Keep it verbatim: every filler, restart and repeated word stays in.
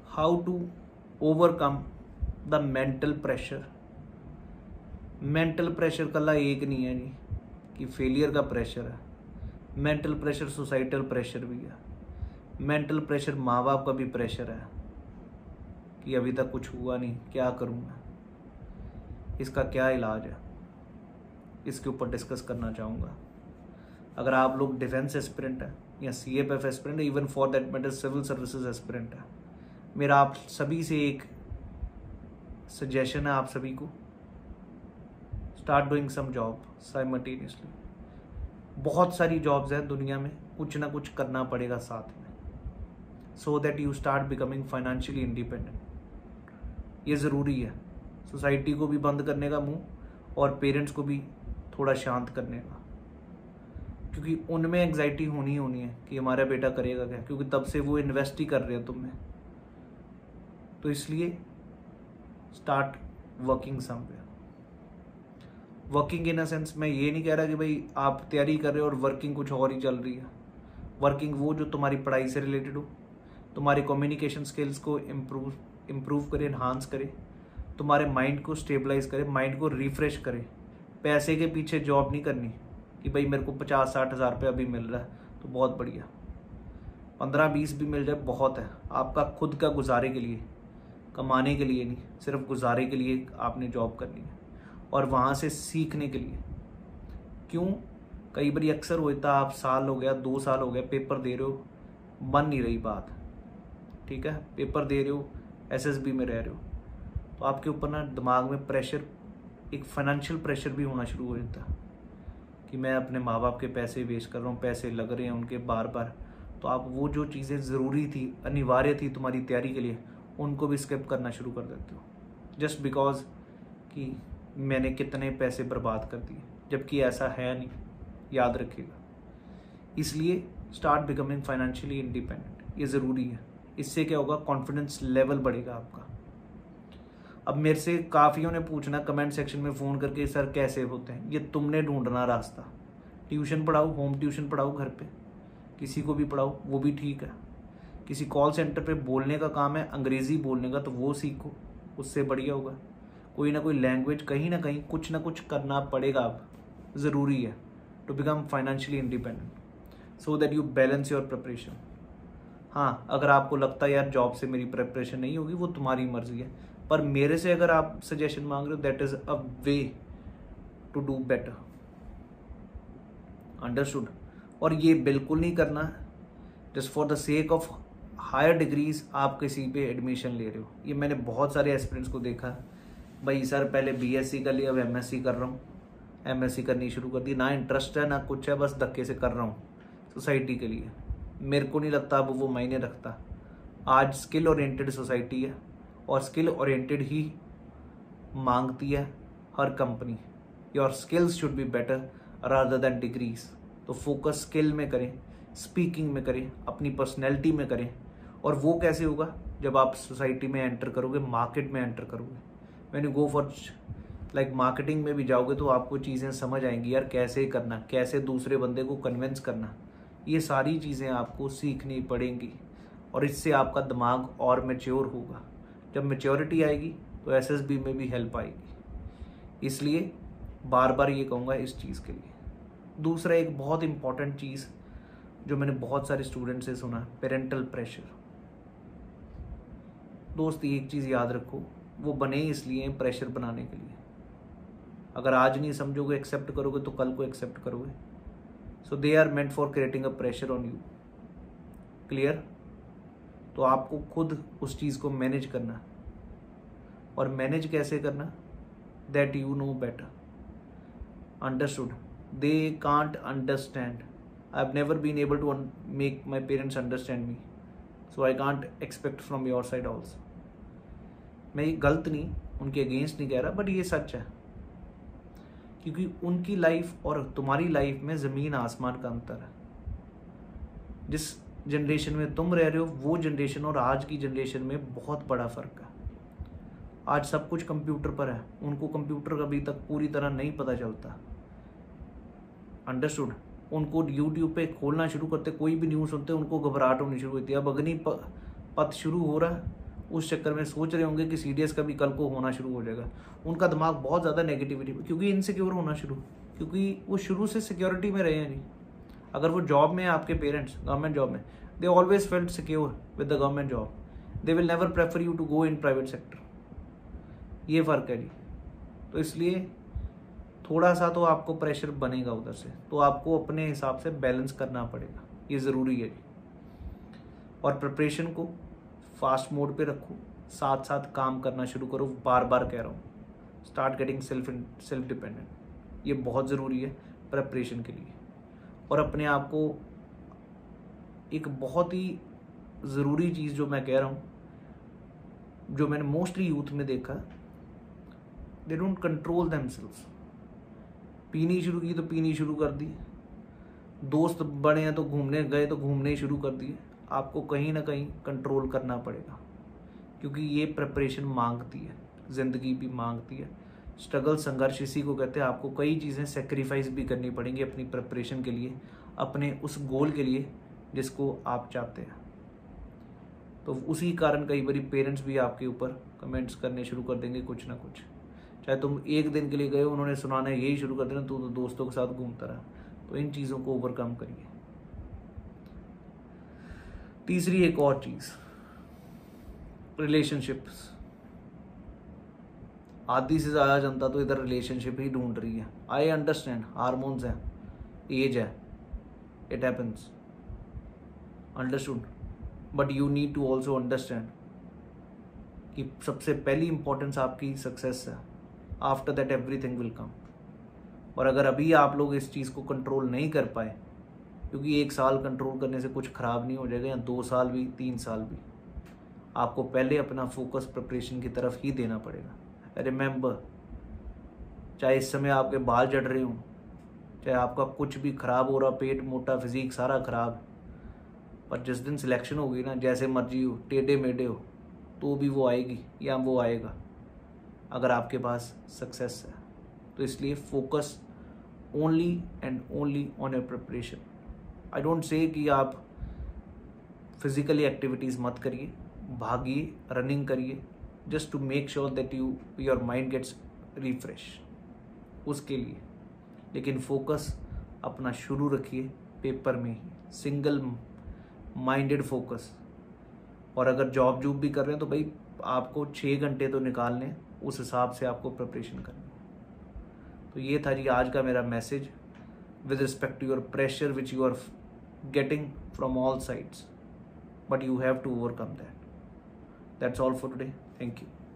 How to overcome the mental pressure. Mental pressure कला एक नहीं है जी कि फेलियर का प्रेशर है। मेंटल प्रेशर सोसाइटल प्रेशर भी है। मेंटल प्रेशर माँ बाप का भी प्रेशर है कि अभी तक कुछ हुआ नहीं, क्या करूँ मैं, इसका क्या इलाज है, इसके ऊपर डिस्कस करना चाहूँगा। अगर आप लोग डिफेंस एस्पिरेंट है या सी एफ एफ एस्पिरेंट है, even for that matter civil services aspirant है, मेरा आप सभी से एक सजेशन है, आप सभी को start doing some job simultaneously. बहुत सारी जॉब्स हैं दुनिया में, कुछ ना कुछ करना पड़ेगा साथ में, so that you start becoming financially independent. ये ज़रूरी है सोसाइटी को भी बंद करने का मुंह और पेरेंट्स को भी थोड़ा शांत करने का, क्योंकि उनमें एंग्जाइटी होनी ही होनी है कि हमारा बेटा करेगा क्या, क्योंकि तब से वो इन्वेस्ट ही कर रहे हैं तुम में। तो इसलिए start working somewhere. Working in a sense मैं ये नहीं कह रहा कि भाई आप तैयारी कर रहे हो और वर्किंग कुछ और ही चल रही है। वर्किंग वो जो तुम्हारी पढ़ाई से रिलेटेड हो, तुम्हारे कम्युनिकेशन स्किल्स को इम्प्रूव इम्प्रूव करे, इन्हांस करे, तुम्हारे माइंड को स्टेबलाइज करे, माइंड को रिफ्रेश करे। पैसे के पीछे जॉब नहीं करनी कि भाई मेरे को पचास साठ हज़ार रुपये अभी मिल रहा है तो बहुत बढ़िया, पंद्रह बीस भी मिल जाए बहुत है। आपका खुद का गुजारे के लिए, कमाने के लिए नहीं, सिर्फ गुजारे के लिए आपने जॉब करनी है और वहाँ से सीखने के लिए। क्यों, कई बार अक्सर होता है आप साल हो गया, दो साल हो गया पेपर दे रहे हो, बन नहीं रही बात, ठीक है, पेपर दे रहे हो, एस एस बी में रह रहे हो, तो आपके ऊपर ना दिमाग में प्रेशर, एक फाइनेंशियल प्रेशर भी होना शुरू हो जाता है कि मैं अपने माँ बाप के पैसे वेस्ट कर रहा हूँ, पैसे लग रहे हैं उनके बार बार। तो आप वो जो चीज़ें ज़रूरी थी, अनिवार्य थी तुम्हारी तैयारी के लिए, उनको भी स्किप करना शुरू कर देते हो जस्ट बिकॉज कि मैंने कितने पैसे बर्बाद कर दिए, जबकि ऐसा है नहीं, याद रखिएगा। इसलिए स्टार्ट बिकमिंग फाइनेंशियली इंडिपेंडेंट, ये ज़रूरी है। इससे क्या होगा, कॉन्फिडेंस लेवल बढ़ेगा आपका। अब मेरे से काफ़ियों ने पूछना कमेंट सेक्शन में फ़ोन करके, सर कैसे होते हैं, ये तुमने ढूंढना रास्ता। ट्यूशन पढ़ाओ, होम ट्यूशन पढ़ाओ, घर पे किसी को भी पढ़ाओ, वो भी ठीक है। किसी कॉल सेंटर पे बोलने का काम है, अंग्रेज़ी बोलने का, तो वो सीखो, उससे बढ़िया होगा। कोई ना कोई लैंग्वेज, कहीं ना कहीं कुछ ना कुछ करना पड़ेगा, अब ज़रूरी है to become financially independent so that you balance your preparation. हाँ, अगर आपको लगता है यार जॉब से मेरी प्रिपरेशन नहीं होगी, वो तुम्हारी मर्जी है, पर मेरे से अगर आप सजेशन मांग रहे हो, that is a way to do better, understood. और ये बिल्कुल नहीं करना just for the sake of higher degrees आप किसी पे एडमिशन ले रहे हो। ये मैंने बहुत सारे एस्पिरेंट्स को देखा, भाई सर पहले बीएससी कर लिया, अब एमएससी कर रहा हूँ, एमएससी करनी शुरू कर दी, ना इंटरेस्ट है ना कुछ है, बस धक्के से कर रहा हूँ सोसाइटी के लिए। मेरे को नहीं लगता अब वो मायने रखता। आज स्किल ओरिएंटेड सोसाइटी है और स्किल ओरिएंटेड ही मांगती है हर company. Your skills should be better rather than degrees. तो फोकस स्किल में करें, स्पीकिंग में करें, अपनी पर्सनैलिटी में करें। और वो कैसे होगा, जब आप सोसाइटी में एंटर करोगे, मार्केट में एंटर करोगे, when you go for like marketing में भी जाओगे तो आपको चीज़ें समझ आएंगी यार, कैसे करना, कैसे दूसरे बंदे को कन्विंस करना, ये सारी चीज़ें आपको सीखनी पड़ेंगी और इससे आपका दिमाग और मैच्योर होगा। जब मैच्योरिटी आएगी तो एसएसबी में भी हेल्प आएगी। इसलिए बार बार ये कहूँगा इस चीज़ के लिए। दूसरा एक बहुत इंपॉर्टेंट चीज़ जो मैंने बहुत सारे स्टूडेंट से सुना, पेरेंटल प्रेशर। दोस्त एक चीज़ याद रखो, वो बने इसलिए प्रेशर बनाने के लिए। अगर आज नहीं समझोगे, एक्सेप्ट करोगे, तो कल को एक्सेप्ट करोगे। So they are meant for creating a pressure on you. Clear? तो आपको खुद उस चीज़ को मैनेज करना, और मैनेज कैसे करना, that you know better, understood. They can't understand. I have never been able to make my parents understand me, so I can't expect from your side also. मैं ये गलत नहीं, उनके अगेंस्ट नहीं कह रहा, बट ये सच है, क्योंकि उनकी लाइफ और तुम्हारी लाइफ में ज़मीन आसमान का अंतर है। जिस जनरेशन में तुम रह रहे हो, वो जनरेशन और आज की जनरेशन में बहुत बड़ा फ़र्क है। आज सब कुछ कंप्यूटर पर है, उनको कंप्यूटर अभी तक पूरी तरह नहीं पता चलता, अंडरस्टूड। उनको यूट्यूब पे खोलना शुरू करते, कोई भी न्यूज़ सुनते उनको घबराहट होनी शुरू होती है। अब अग्नि पथ शुरू हो रहा है उस चक्कर में सोच रहे होंगे कि सी डी एस का भी कल को होना शुरू हो जाएगा। उनका दिमाग बहुत ज़्यादा नेगेटिविटी, क्योंकि इनसिक्योर होना शुरू, क्योंकि वो शुरू से सिक्योरिटी में रहे हैं नहीं। अगर वो जॉब में है, आपके पेरेंट्स गवर्नमेंट जॉब में, they always felt secure with the government job, they will never prefer you to go in private sector. ये फ़र्क है जी। तो इसलिए थोड़ा सा तो आपको प्रेशर बनेगा उधर से, तो आपको अपने हिसाब से बैलेंस करना पड़ेगा, ये ज़रूरी है जी। और प्रिपरेशन को फास्ट मोड पे रखो, साथ साथ काम करना शुरू करो। बार बार कह रहा हूँ, start getting self self dependent, ये बहुत ज़रूरी है प्रिपरेशन के लिए। और अपने आप को एक बहुत ही ज़रूरी चीज़ जो मैं कह रहा हूँ, जो मैंने मोस्टली यूथ में देखा, दे डोंट कंट्रोल देमसेल्व्स। पीनी शुरू की तो पीनी शुरू कर दी, दोस्त बड़े हैं तो घूमने गए तो घूमने शुरू कर दिए। आपको कहीं ना कहीं कंट्रोल करना पड़ेगा, क्योंकि ये प्रिपरेशन मांगती है, ज़िंदगी भी मांगती है। स्ट्रगल, संघर्ष इसी को कहते हैं। आपको कई चीज़ें सेक्रीफाइस भी करनी पड़ेंगी अपनी प्रिपरेशन के लिए, अपने उस गोल के लिए जिसको आप चाहते हैं। तो उसी कारण कई बार पेरेंट्स भी आपके ऊपर कमेंट्स करने शुरू कर देंगे कुछ ना कुछ। चाहे तुम एक दिन के लिए गए, उन्होंने सुनाना यही शुरू कर देना, तू तो दोस्तों के साथ घूमता रहा। तो इन चीज़ों को ओवरकम करिए। तीसरी एक और चीज़, रिलेशनशिप्स। आधी से ज़्यादा जनता तो इधर रिलेशनशिप ही ढूंढ रही है। आई अंडरस्टैंड, हार्मोन्स हैं, एज है, it happens, understood, but you need to also understand कि सबसे पहली इंपॉर्टेंस आपकी सक्सेस है। After that everything will come. और अगर अभी आप लोग इस चीज़ को कंट्रोल नहीं कर पाए, क्योंकि एक साल कंट्रोल करने से कुछ ख़राब नहीं हो जाएगा, या दो साल भी, तीन साल भी, आपको पहले अपना फोकस प्रिपरेशन की तरफ ही देना पड़ेगा। रिमेंबर, चाहे इस समय आपके बाल झड़ रहे हों, चाहे आपका कुछ भी ख़राब हो रहा, पेट मोटा, फिजिक सारा ख़राब, पर जिस दिन सिलेक्शन होगी ना, जैसे मर्जी हो, टेढ़े मेढ़े हो, तो भी वो आएगी या वो आएगा, अगर आपके पास सक्सेस है। तो इसलिए focus only and only on your preparation. I don't say कि आप फिजिकली एक्टिविटीज़ मत करिए, भागिए, रनिंग करिए, just to make sure that you your mind gets refresh, उसके लिए। लेकिन फोकस अपना शुरू रखिए पेपर में ही, सिंगल माइंडेड फोकस। और अगर जॉब जूब भी कर रहे हैं तो भाई आपको छः घंटे तो निकालने, उस हिसाब से आपको प्रिपरेशन करनी है। तो ये था जी आज का मेरा message with respect to your pressure which you are getting from all sides, but you have to overcome that. That's all for today. Thank you.